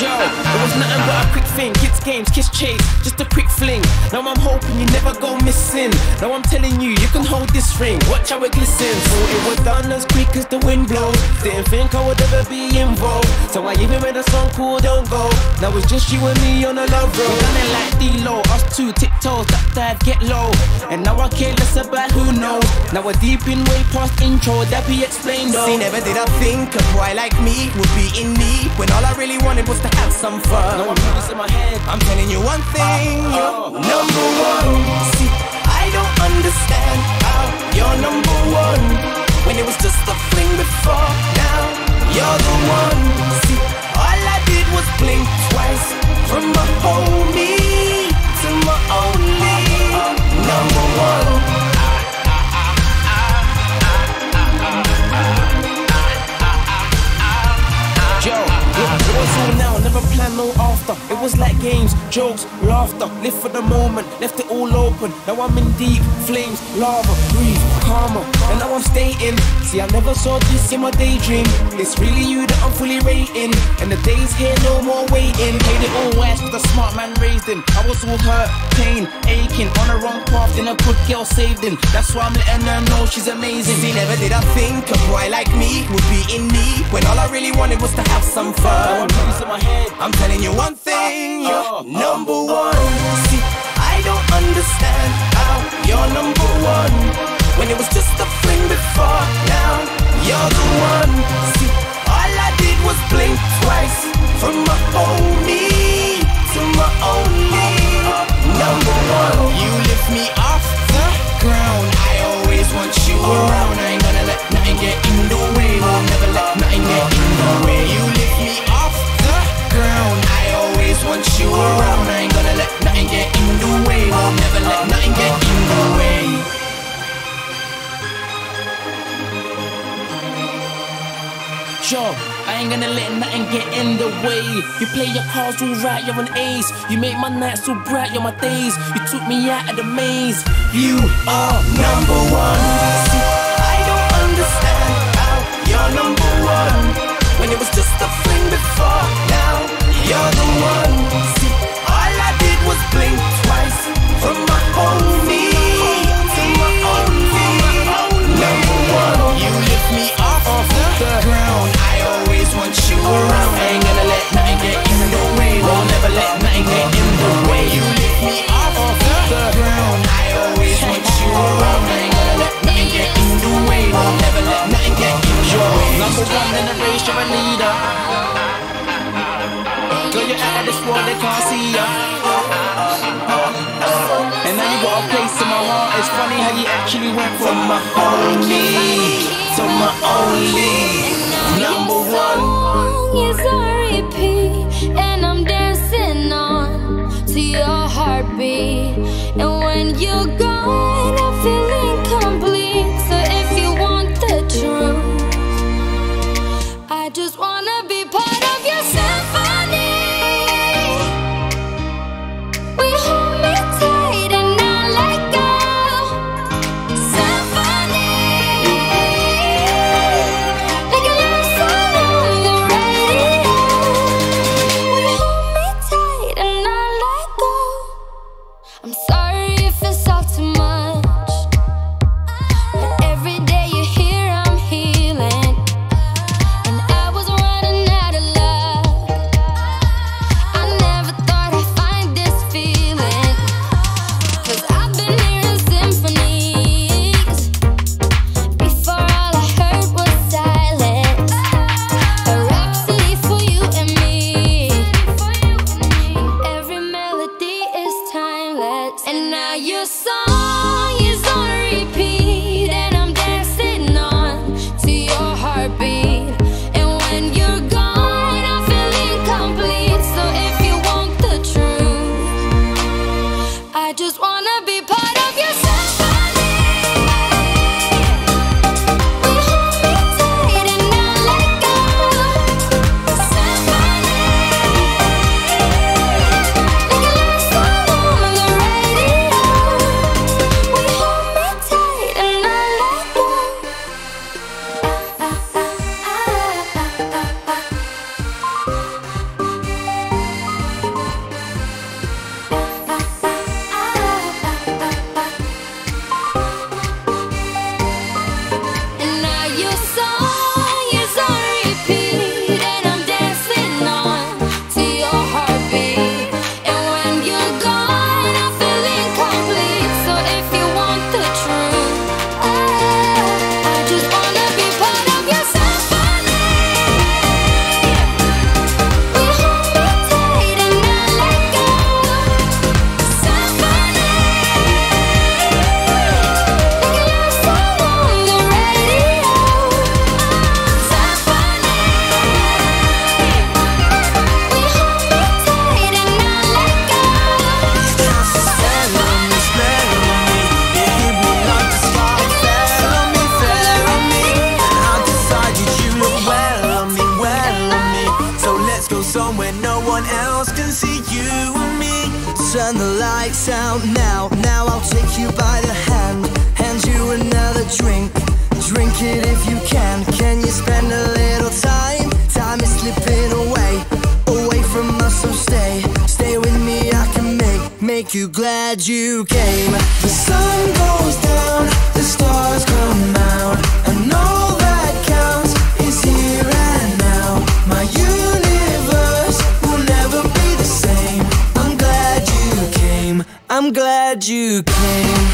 Yo, it was nothing but a quick thing. Kids games, kiss chase, just a quick fling. Now I'm hoping you never go missing. Now I'm telling you, you can hold this ring. Watch how it glistens. So it was done as quick as the wind blows. Didn't think I would ever be involved. So I even made a song called Don't Go. Now it's just you and me on a love road. We done it like D-Lo, us two, tiptoes, that dive, get low. And now I care less about who knows. Now we're deep in way past intro, that be explained though. See, never did I think a boy like me would be in need, when all I really wanted was to have some fun. No, I'm putting this in my head. I'm telling you one thing, you're number one. See, I don't understand how you're number one, when it was just a fling before. Now you're the one. See, all I did was blink twice, from my homie to my only number one. Yo, it was all now, never planned no after. It was like games, jokes, laughter. Live for the moment, left it all open. Now I'm in deep flames, lava, breathe, calmer. And now I'm staying. See, I never saw this in my daydream. It's really you that I'm fully rating. And the days here, no more waiting. Played it all wise, but the smart man raised him. I was all hurt, pain, aching. On the wrong path, then a good girl saved him. That's why I'm letting her know she's amazing. See, never did I think a boy like me would be in need, when all I really wanted was to have some fun. I'm telling you one thing, you're number one. See, I don't understand how you're number one, when it was just a fling before. Now you're the one. See, all I did was blink twice, from my homie to my only number one. You lift me off the ground, I always want you around. I ain't gonna let nothing get in the way, will never let nothing get in the way. You lift me off the ground, I always want you around. I ain't gonna let nothing get in the way, will never let nothing get in the way. Yo, I ain't gonna let nothing get in the way. You play your cards all right, you're an ace. You make my nights so bright, you're my days. You took me out of the maze. You are number one. See, I don't understand how you're number one, when it was just a fling before. Now you're the one. See, all I did was blink twice, from my homie to my only number one. You lift me off the ground, I always want you around. I ain't gonna let nothing get in the way, won't never let nothing get in the way. You lift me off the ground, I always want you around. I ain't gonna let nothing get in the way, won't never let nothing get in the way. Number one in the race, you're a leader. Girl, you're out of this world, they can't see ya. And now you got a place in my heart. It's funny how you actually went from my homie to my only number one. Is a repeat, and I'm dancing on to your heartbeat. And when you're gone, I feel incomplete. So if you want the truth, I just wanna be part of your symphony. We hold me tight and not let go. Symphony, like a let's go somewhere no one else can see you and me. Turn the lights out now. Now I'll take you by the hand, hand you another drink. Drink it if you can. Can you spend a little time? Time is slipping away, away from us, so stay. Stay with me, I can make you glad you came. The sun goes down, the stars come out, and all that counts is here and now. My universe will never be the same. I'm glad you came, I'm glad you came.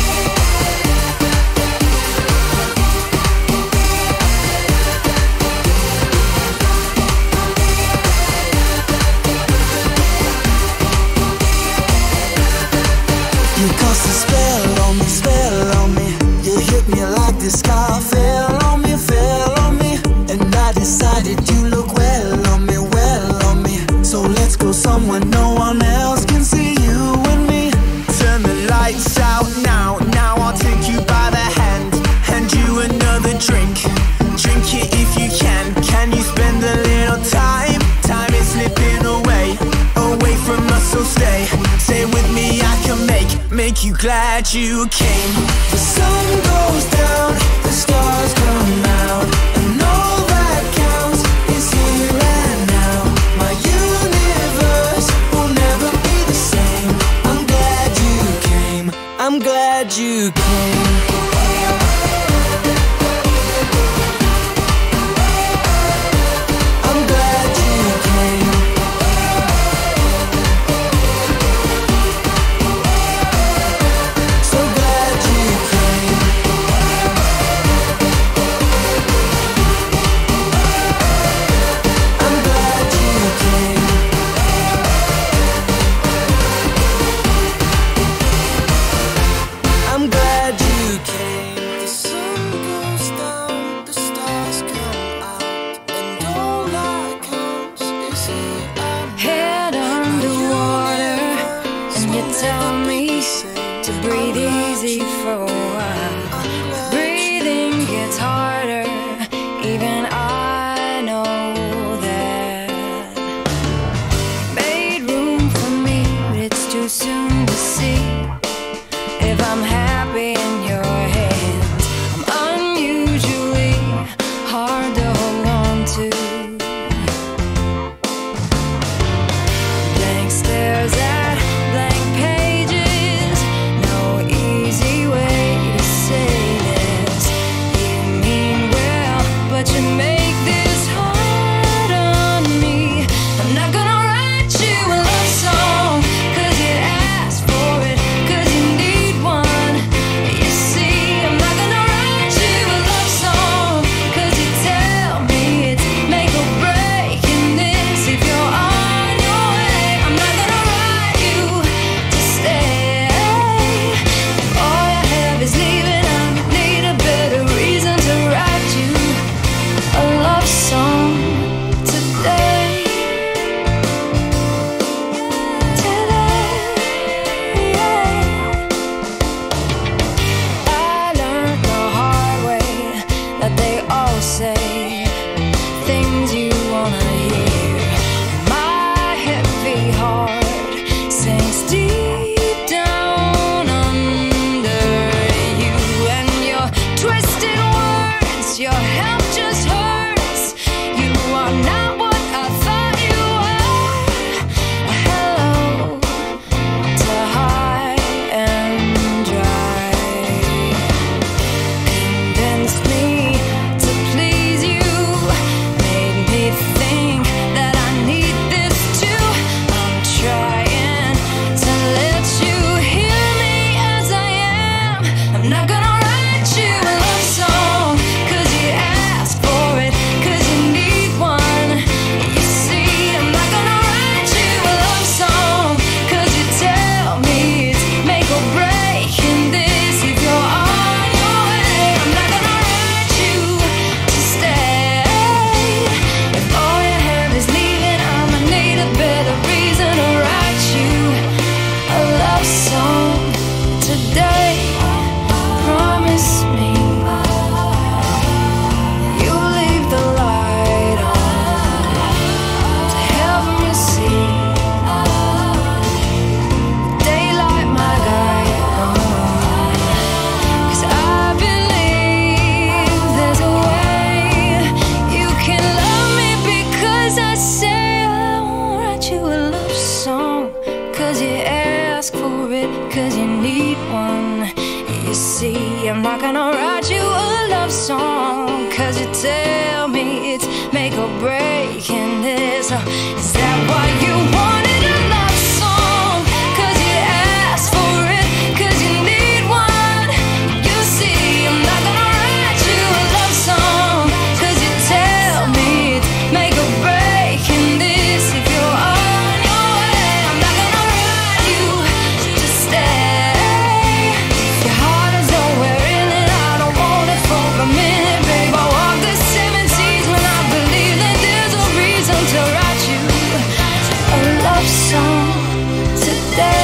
You cast a spell on me. You hit me like the sky fell on me, and I decided you look well on me. So let's go somewhere no one else can see you and me. Turn the lights out now. Now I'll take you by the hand, hand you another drink. Drink it if you can. Can you spend a little time? Time is slipping away, away from us, so stay. Stay with me, I can make you glad you came. The sun goes down, the stars come out, and all that counts is here and now. My universe will never be the same. I'm glad you came, I'm glad you came. I'm glad you came. So glad you came. I say I won't write you a love song, cause you ask for it, cause you need one. You see, I'm not gonna write you a love song, cause you tell me it's make or break. And is that why you wanted a love song? Cause you asked for it, cause you need one. You see, I'm not gonna write you a love song, cause you tell me it's make or break. And this, if you're on your way, I'm not gonna write you to stay. Your heart is nowhere in it, I don't want it for a minute, babe. I walk the 17s when I believe that there's a reason to write you a love song today.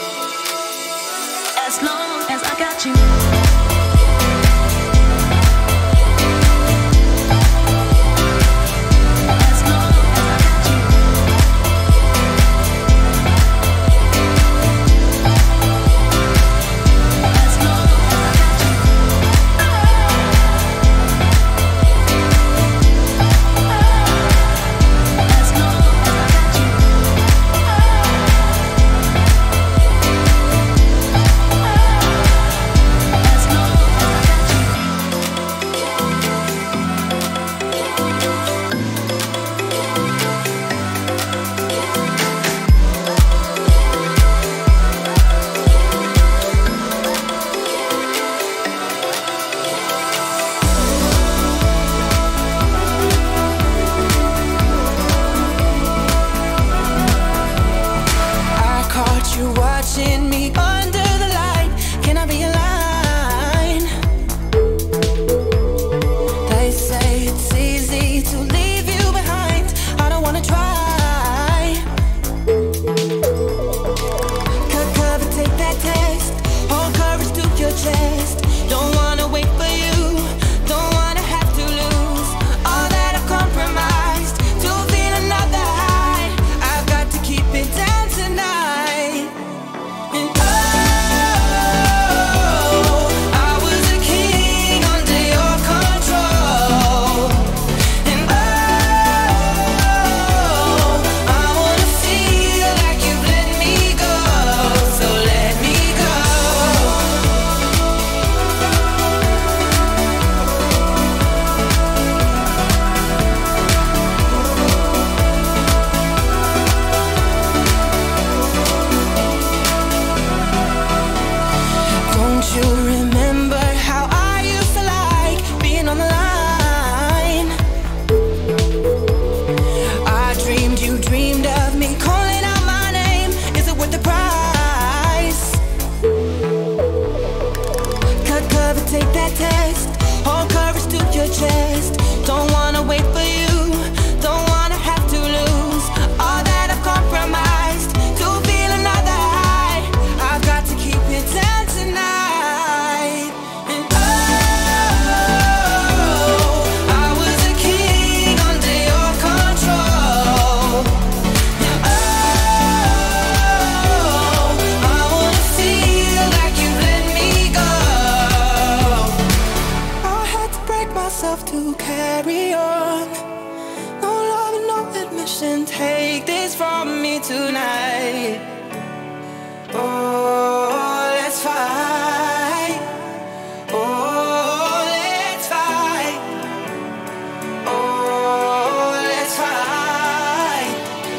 As long as I got you. myself to carry on. No love and no admission. Take this from me tonight. Oh, let's fight. Oh, let's fight. Oh, let's fight.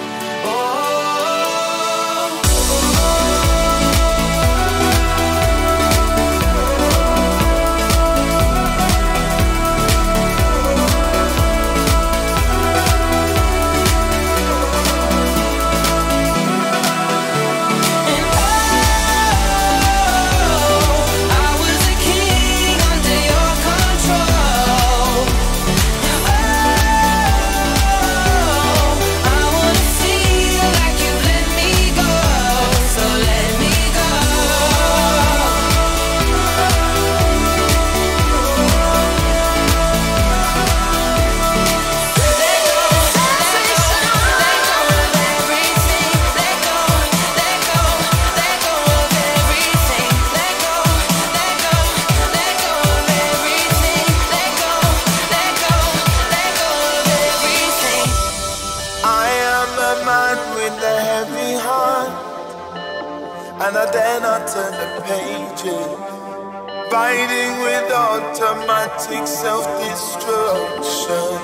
And I dare not turn the pages, fighting with automatic self-destruction.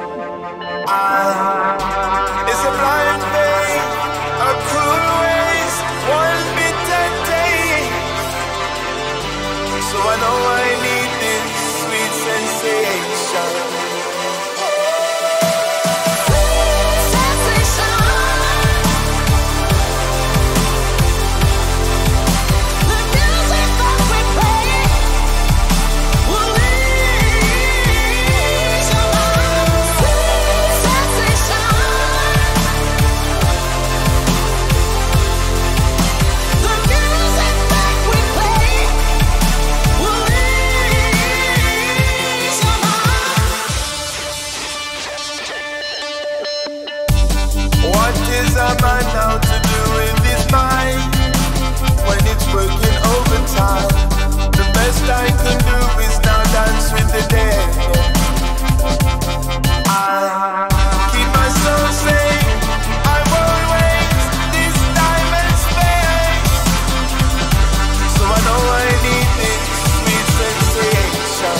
It's a blind faith, a cruel waste, one bitter day. So I know I need this sweet sensation. Is a man now to do with his mind when it's working overtime? The best I can do is now dance with the dead. I keep my soul safe. I won't waste this time and space. So I know I need this sweet sensation.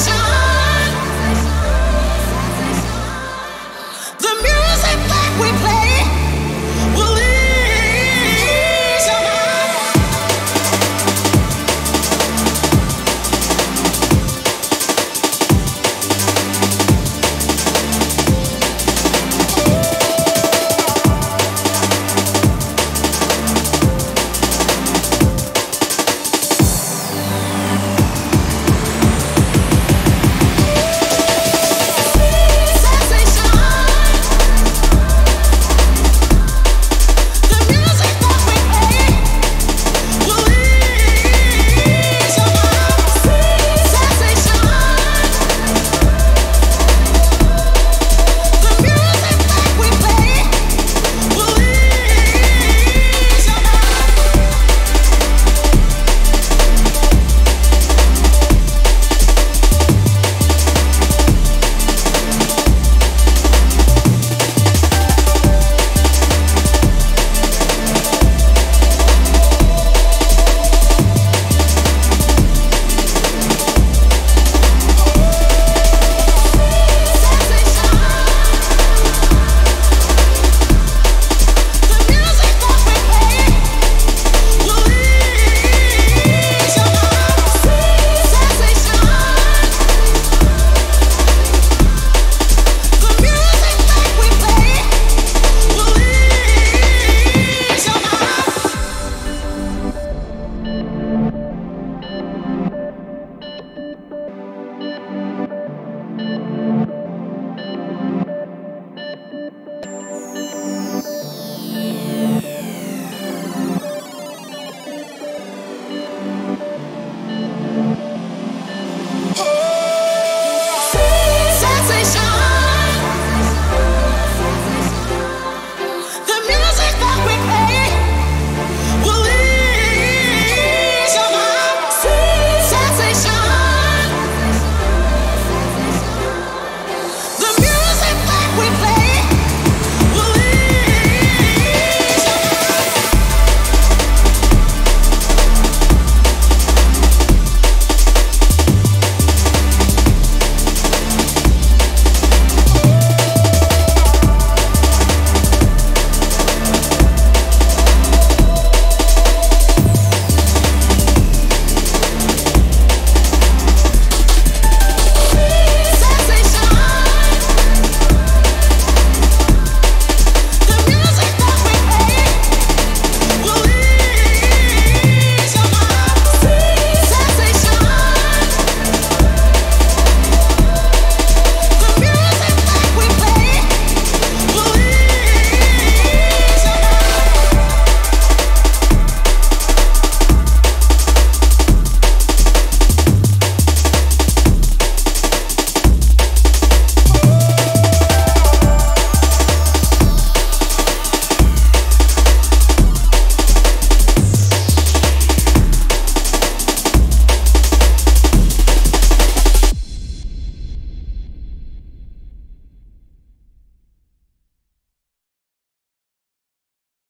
We play